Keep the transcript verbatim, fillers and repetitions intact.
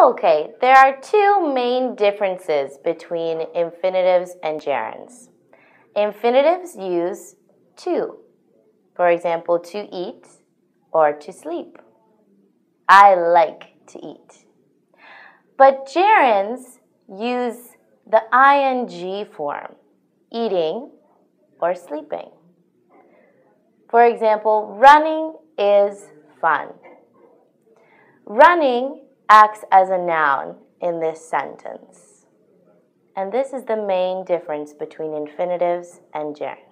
Okay, there are two main differences between infinitives and gerunds. Infinitives use to. For example, to eat or to sleep. I like to eat. But gerunds use the ing form, eating or sleeping. For example, running is fun. Running acts as a noun in this sentence. And this is the main difference between infinitives and gerunds.